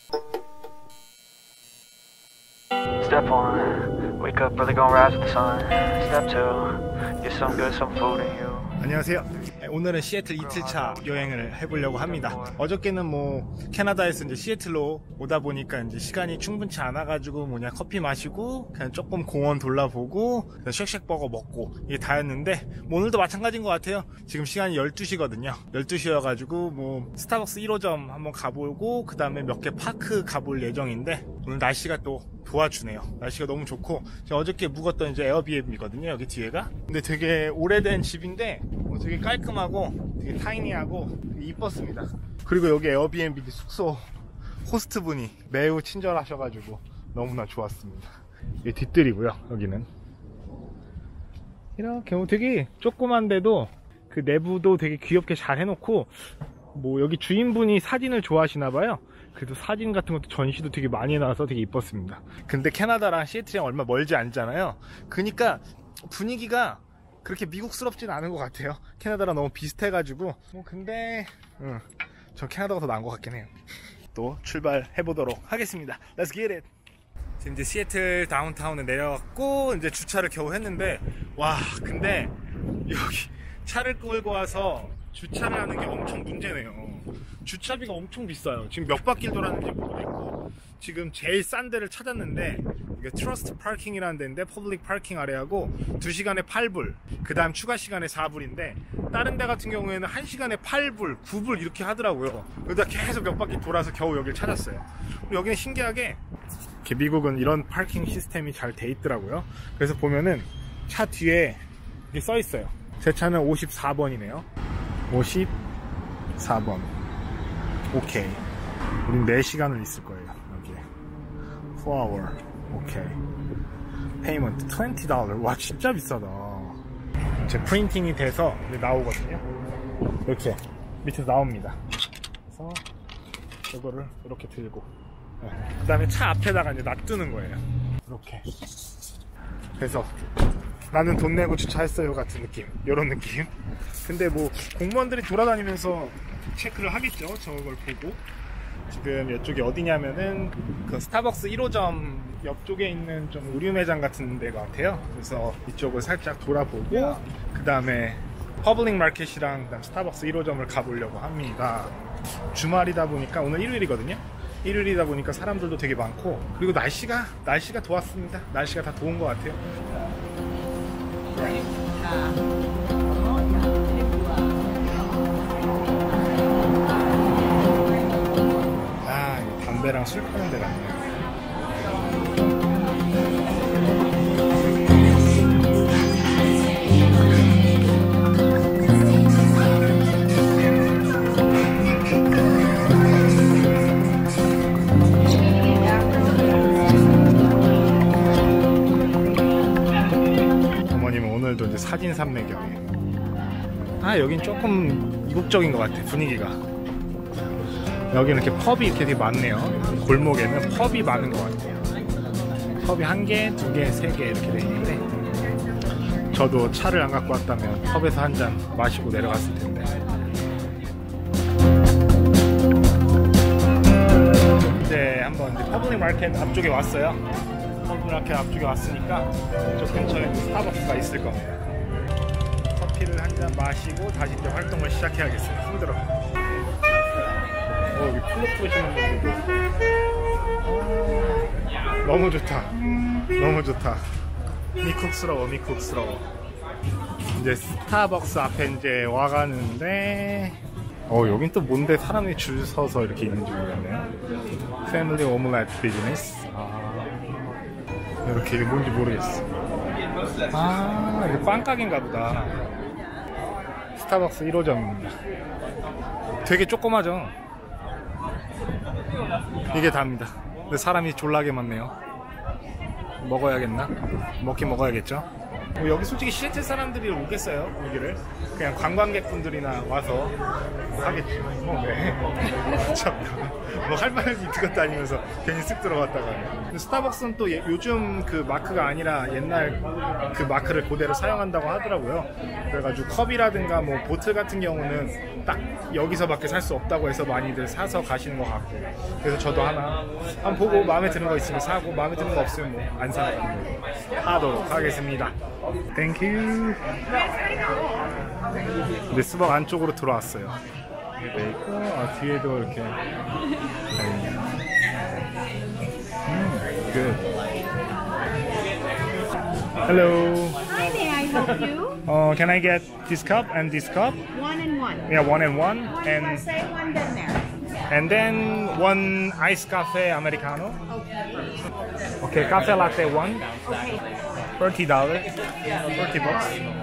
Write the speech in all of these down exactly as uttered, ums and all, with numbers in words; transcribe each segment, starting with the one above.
Step one, wake up early, gonna rise with the sun. Step two, get some good, some food in you. 안녕하세요. 오늘은 시애틀 이틀차 여행을 해보려고 합니다. 어저께는 뭐 캐나다에서 이제 시애틀로 오다 보니까 이제 시간이 충분치 않아가지고 뭐냐 커피 마시고 그냥 조금 공원 돌아보고 쉑쉑버거 먹고 이게 다였는데 뭐 오늘도 마찬가지인 것 같아요. 지금 시간이 열두 시거든요. 열두 시여가지고 뭐 스타벅스 일 호점 한번 가보고 그 다음에 몇 개 파크 가볼 예정인데 오늘 날씨가 또 도와주네요. 날씨가 너무 좋고 제가 어저께 묵었던 이제 에어비앤비거든요. 여기 뒤에가. 근데 되게 오래된 집인데 되게 깔끔하고 되게 타이니하고 되게 이뻤습니다. 그리고 여기 에어비앤비 숙소 호스트분이 매우 친절하셔가지고 너무나 좋았습니다. 이게 뒷뜰이고요. 여기는 이렇게 뭐 되게 조그만데도 그 내부도 되게 귀엽게 잘 해놓고 뭐 여기 주인분이 사진을 좋아하시나봐요. 그래도 사진 같은 것도 전시도 되게 많이 나와서 되게 이뻤습니다. 근데 캐나다랑 시애틀이랑 얼마 멀지 않잖아요. 그러니까 분위기가 그렇게 미국스럽진 않은 것 같아요. 캐나다랑 너무 비슷해가지고 뭐 근데 응, 전 캐나다가 더 나은 것 같긴 해요. 또 출발해보도록 하겠습니다. Let's get it! 지금 이제 시애틀 다운타운에 내려갔고 이제 주차를 겨우 했는데 와 근데 여기 차를 끌고 와서 주차를 하는 게 엄청 문제네요. 주차비가 엄청 비싸요. 지금 몇 바퀴를 돌았는지 모르겠고 지금 제일 싼 데를 찾았는데 이게 트러스트 파킹이라는 데인데 퍼블릭 파킹 아래하고 두 시간에 팔 불 그 다음 추가 시간에 사 불인데 다른 데 같은 경우에는 한 시간에 팔 불, 구 불 이렇게 하더라고요. 그러다 계속 몇 바퀴 돌아서 겨우 여기를 찾았어요. 그리고 여기는 신기하게 이렇게 미국은 이런 파킹 시스템이 잘 돼 있더라고요. 그래서 보면은 차 뒤에 이렇게 써 있어요. 제 차는 오십사 번이네요 오십사 번 오케이. 우린 네 시간을 있을 거예요. 여기에 사 hour 오케이. 페이먼트 이십 달러. 와 진짜 비싸다. 이제 프린팅이 돼서 이제 나오거든요. 이렇게 밑에서 나옵니다. 그래서 이거를 이렇게 들고 네. 그 다음에 차 앞에다가 이제 놔두는 거예요. 이렇게. 그래서 나는 돈 내고 주차했어요 같은 느낌, 요런 느낌. 근데 뭐 공무원들이 돌아다니면서 체크를 하겠죠. 저걸 보고. 지금 이쪽이 어디냐면은 그 스타벅스 일 호점 옆쪽에 있는 좀 의류 매장 같은 데 같아요. 그래서 이쪽을 살짝 돌아보고 그 다음에 퍼블릭 마켓이랑 그다음 스타벅스 일 호점을 가보려고 합니다. 주말이다 보니까 오늘 일요일이거든요. 일요일이다 보니까 사람들도 되게 많고 그리고 날씨가 날씨가 좋았습니다. 날씨가 다 좋은 것 같아요. 아, 이 담배랑 술 파는 데 같네요. 오늘도 이제 사진 산매경에 아 여긴 조금 이국적인 것 같아. 분위기가 여기는 이렇게 펍이 이렇게 되게 많네요. 골목에는 펍이 많은 것 같아요. 펍이 한 개, 두 개, 세 개 이렇게 돼 있는데 저도 차를 안 갖고 왔다면 펍에서 한 잔 마시고 내려갔을 텐데. 이제 한번 이제 퍼블릭 마켓 앞쪽에 왔어요. 이렇게 앞쪽에 왔으니까 저 근처에 스타벅스가 있을 겁니다. 커피를 한 잔 마시고 다시 이제 활동을 시작해야겠어요. 힘들어. 어, 여기 플로 보시는 분들도 아, 너무 좋다. 너무 좋다. 미국스러워 미국스러워. 이제 스타벅스 앞에 이제 와가는데 어 여긴 또 뭔데 사람이 줄 서서 이렇게 있는지 모르겠네요. 패밀리 오믈렛 비즈니스. 아 이렇게 이게 뭔지 모르겠어. 아 이거 빵가게인가 보다. 스타벅스 일 호점입니다. 되게 조그마죠. 이게 다입니다. 근데 사람이 졸라게 많네요. 먹어야겠나? 먹긴 먹어야겠죠. 뭐 여기 솔직히 시애틀 사람들이 오겠어요 여기를? 그냥 관광객분들이나 와서 뭐 하겠지. 뭐 왜? 참나. 뭐 할만한 이트 것도 아니면서 괜히 쓱 들어갔다가. 근데 스타벅스는 또 예, 요즘 그 마크가 아니라 옛날 그 마크를 그대로 사용한다고 하더라고요. 그래가지고 컵이라든가 뭐 보틀 같은 경우는 딱 여기서밖에 살 수 없다고 해서 많이들 사서 가시는 것 같고. 그래서 저도 하나 한번 보고 마음에 드는 거 있으면 사고 마음에 드는 거 없으면 뭐 안 사는 걸로 하도록 하겠습니다. 땡큐. 이제 스벅 안쪽으로 들어왔어요. 이게 있고 아, 뒤에도 이렇게. 음, good. Hello. Hi, may I help you? Uh, can I get this cup and this cup? One and one. Yeah, one and one, One and say one then there. and then one iced cafe americano. Okay. Okay, cafe latte one. Okay. Thirty dollars. Thirty bucks.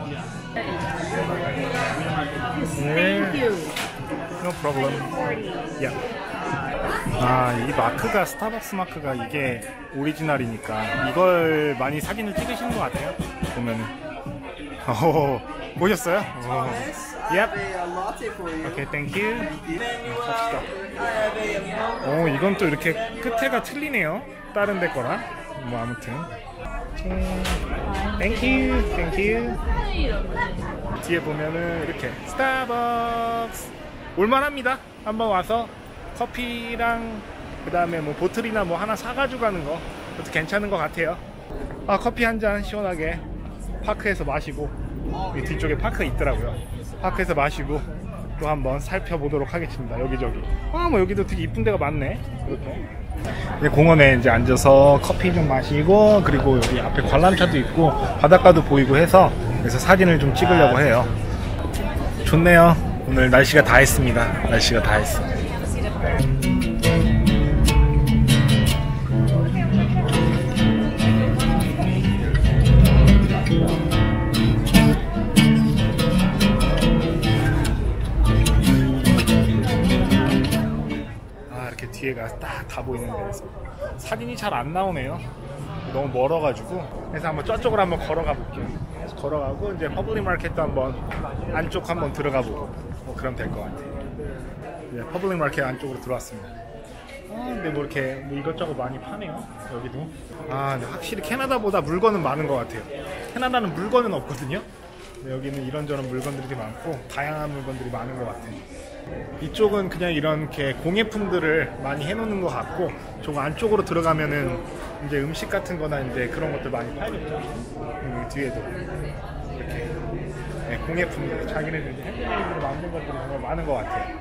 Thank you. No problem. Forty. Yeah. 아, 이 마크가 스타벅스 마크가 이게 오리지널이니까 이걸 많이 사진을 찍으시는 것 같아요. 보면은. 오, 보셨어요? 오. Yep. Okay, thank you. 갑시다. 오, 이건 또 이렇게 끝에가 틀리네요. 다른 데 거랑. 뭐 아무튼. Thank you, thank you. 뒤에 보면은 이렇게 스타벅스 올만합니다. 한번 와서 커피랑 그 다음에 뭐 보틀이나 뭐 하나 사가지고 가는 거 그것도 괜찮은 것 같아요. 아, 커피 한 잔 시원하게 파크에서 마시고 이 뒤쪽에 파크 있더라고요. 파크에서 마시고 또 한번 살펴보도록 하겠습니다. 여기저기. 아, 뭐 여기도 되게 이쁜 데가 많네. 이렇게. 이제 공원에 이제 앉아서 커피 좀 마시고 그리고 여기 앞에 관람차도 있고 바닷가도 보이고 해서 그래서 사진을 좀 찍으려고 해요. 좋네요. 오늘 날씨가 다 했습니다. 날씨가 다 했어. 뒤에가 딱 다 보이는 데에서 사진이 잘 안 나오네요. 너무 멀어가지고. 그래서 한번 저쪽으로 한번 걸어가 볼게요. 그래서 걸어가고 이제 퍼블릭 마켓도 한번 안쪽 한번 들어가 보고 뭐 그럼 될 것 같아요. 네, 퍼블릭 마켓 안쪽으로 들어왔습니다. 아, 근데 뭐 이렇게 뭐 이것저것 많이 파네요. 여기도. 아, 근데 확실히 캐나다보다 물건은 많은 것 같아요. 캐나다는 물건은 없거든요. 근데 여기는 이런저런 물건들이 많고 다양한 물건들이 많은 것 같아요. 이쪽은 그냥 이렇게 공예품들을 많이 해놓는 것 같고, 저 안쪽으로 들어가면은 이제 음식 같은 거나 이제 그런 것들 많이 팔겠죠. 음, 뒤에도 이렇게 네, 공예품들, 자기네들 핸드메이드로 만든 것들이 정말 많은 것 같아요.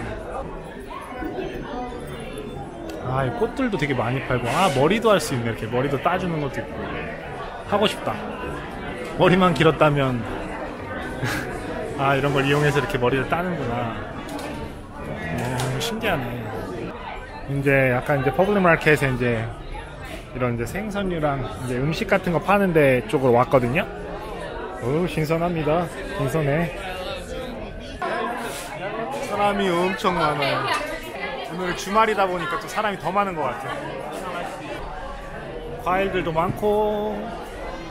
아, 이 꽃들도 되게 많이 팔고, 아, 머리도 할 수 있네. 이렇게 머리도 따주는 것도 있고. 하고 싶다. 머리만 길었다면 아, 이런 걸 이용해서 이렇게 머리를 따는구나. 오, 신기하네. 이제 약간 이제 퍼블릭 마켓에 이제 이런 이제 생선류랑 이제 음식 같은 거 파는 데 쪽으로 왔거든요. 오, 신선합니다. 신선해. 사람이 엄청 많아요. 오늘 주말이다 보니까 또 사람이 더 많은 것 같아요. 과일들도 많고.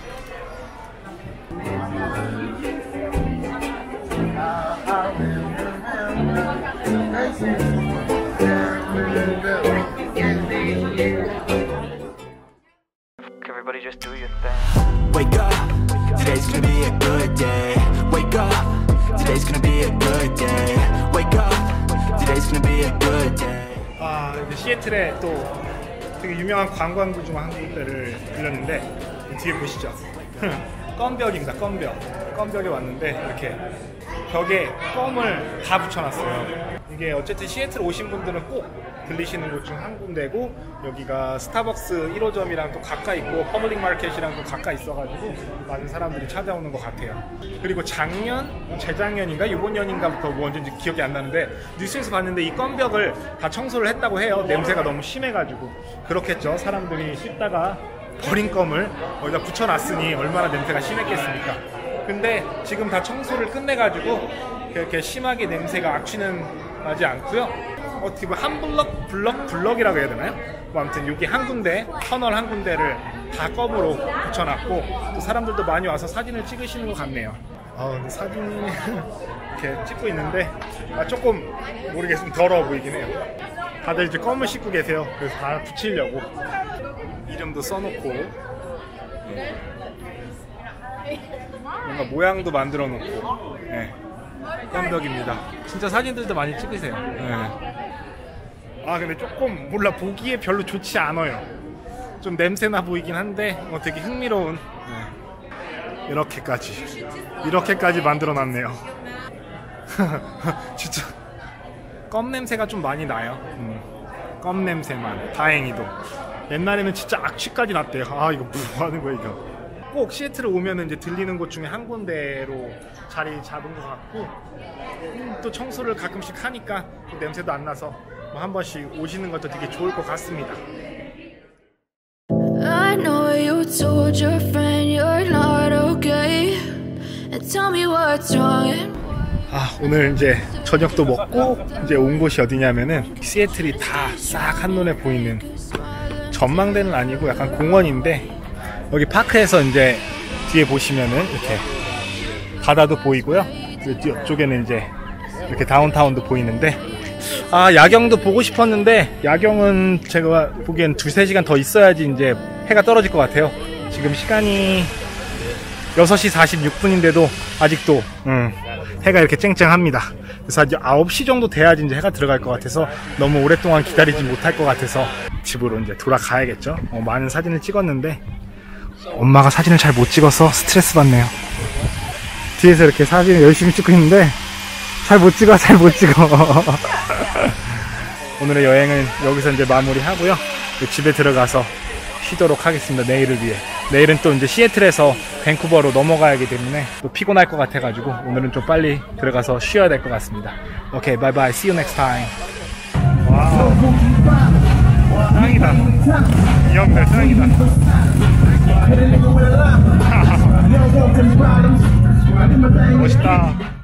Everybody just do your thing. Wake up, today's gonna be a good day. Wake up, today's gonna be a good day. Wake up, today's gonna be a good day. 아, 이제 시애틀에 또 되게 유명한 관광구 중 한 군데를 들렸는데 뒤에 보시죠. 껌벽입니다. 껌벽. 껌벽에 왔는데 이렇게 벽에 껌을 다 붙여놨어요. 이게 어쨌든 시애틀 오신 분들은 꼭 들리시는 곳 중 한 군데고, 여기가 스타벅스 일 호점이랑 또 가까이 있고 퍼블릭 마켓이랑 또 가까이 있어가지고 많은 사람들이 찾아오는 것 같아요. 그리고 작년, 재작년인가 이번 년인가부터 뭐 언제인지 기억이 안 나는데 뉴스에서 봤는데 이 껌벽을 다 청소를 했다고 해요. 냄새가 너무 심해가지고. 그렇겠죠. 사람들이 씹다가 버린 껌을 거기다 붙여놨으니 얼마나 냄새가 심했겠습니까. 근데 지금 다 청소를 끝내가지고 그렇게 심하게 냄새가 악취는 나지 않고요. 어떻게 보면 한 블럭, 블럭, 블럭이라고 해야 되나요? 뭐 아무튼 여기 한 군데, 터널 한 군데를 다 껌으로 붙여놨고 또 사람들도 많이 와서 사진을 찍으시는 것 같네요. 아 근데 사진이 이렇게 찍고 있는데 아, 조금 모르겠으면 더러워 보이긴 해요. 다들 이제 껌을 씻고 계세요. 그래서 다 붙이려고 이름도 써놓고 뭔가 모양도 만들어 놓고 네. 껌벽입니다. 진짜 사진들도 많이 찍으세요. 네. 아 근데 조금 몰라 보기에 별로 좋지 않아요. 좀 냄새나 보이긴 한데 어, 되게 흥미로운 네. 이렇게까지 이렇게까지 만들어 놨네요. 진짜 껌 냄새가 좀 많이 나요. 음. 껌 냄새만 다행히도. 옛날에는 진짜 악취까지 났대요. 아 이거 뭐 하는 거야 이거. 꼭 시애틀을 오면은 이제 들리는 곳 중에 한 군데로 자리 잡은 것 같고 음, 또 청소를 가끔씩 하니까 또 냄새도 안 나서 뭐 한 번씩 오시는 것도 되게 좋을 것 같습니다. I know you told your friend you're not okay and tell me what's wrong and 아 오늘 이제 저녁도 먹고 이제 온 곳이 어디냐면은 시애틀이 다 싹 한눈에 보이는 전망대는 아니고 약간 공원인데 여기 파크에서 이제 뒤에 보시면은 이렇게 바다도 보이고요. 이쪽에는 이제 이렇게 다운타운도 보이는데 아 야경도 보고 싶었는데 야경은 제가 보기엔 두세 시간 더 있어야지 이제 해가 떨어질 것 같아요. 지금 시간이 여섯 시 사십육 분인데도 아직도 음, 해가 이렇게 쨍쨍합니다. 그래서 이제 아홉 시 정도 돼야지 이제 해가 들어갈 것 같아서 너무 오랫동안 기다리지 못할 것 같아서 집으로 이제 돌아가야겠죠. 어, 많은 사진을 찍었는데 엄마가 사진을 잘 못 찍어서 스트레스 받네요. 뒤에서 이렇게 사진을 열심히 찍고 있는데 잘 못 찍어 잘 못 찍어. 오늘의 여행은 여기서 이제 마무리하고요. 집에 들어가서 쉬도록 하겠습니다. 내일을 위해. 내일은 또 이제 시애틀에서 밴쿠버로 넘어가야하기 때문에 또 피곤할 것 같아가지고 오늘은 좀 빨리 들어가서 쉬어야 될 것 같습니다. 오케이, 바이 바이. See you next time. 와우. 짱이다. 이 형들 짱이다. 멋있다.